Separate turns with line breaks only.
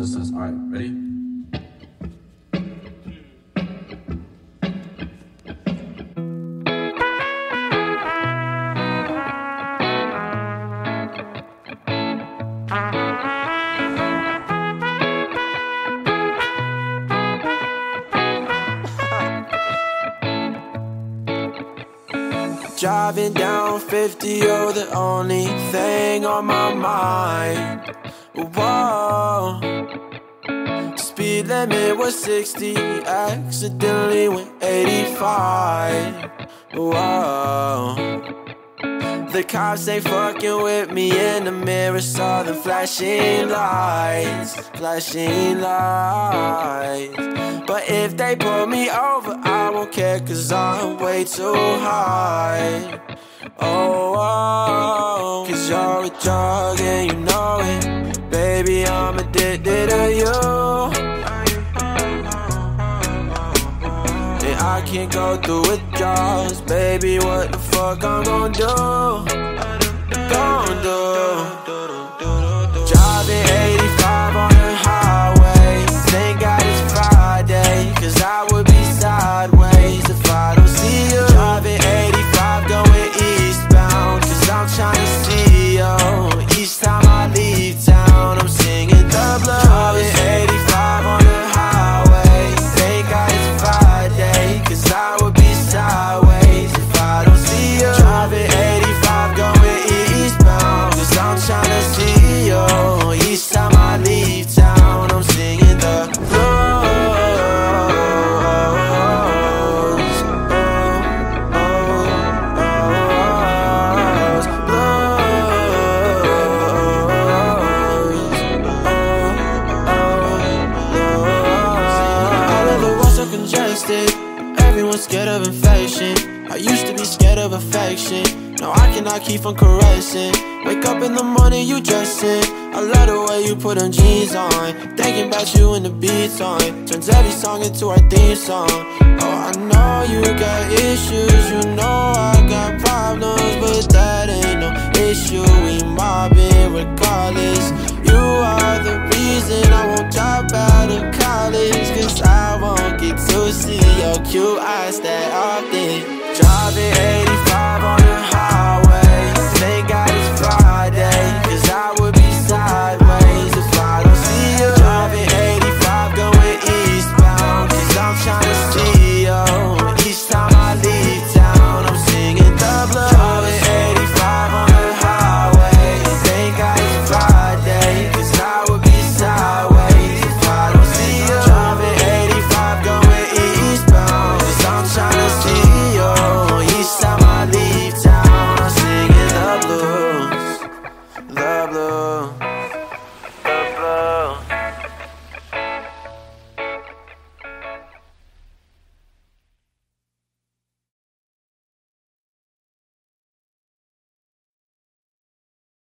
test. Alright, ready?
Driving down 50, you're the only thing on my mind. Whoa. Speed limit was 60, accidentally went 85. Whoa. The cops ain't fucking with me, in the mirror saw the flashing lights. But if they pull me over, I won't care, cause I'm way too high. Oh, cause you're a drug and you know it. Baby, I'm addicted to you. And I can't go through withdrawals. Baby, what the fuck I'm gon' do? Driving 85 on the highway. Thank God it's Friday, cause I would be sideways if I don't see you. Driving 85 going eastbound, cause I'm tryna see you. Each time I leave town, I'm singing the blues. Driving 85 on the highway. Thank God it's Friday, cause I would be sideways if I don't see you. Driving 85 going eastbound, cause I'm tryna see you. Each time I leave town, I'm singing the blues. All of the walls are congested, everyone's scared of infection. I used to be scared of affection, now I cannot keep on caressing. Wake up in the morning, you dressing. I love the way you put them jeans on. Thinking about you when the beat's on. Turns every song into our theme song. Oh, I know you got issues, you know I got problems, but that ain't no issue. We mobbing regardless. You are the reason I won't drop out of college, cause I won't get to see your cute eyes that often.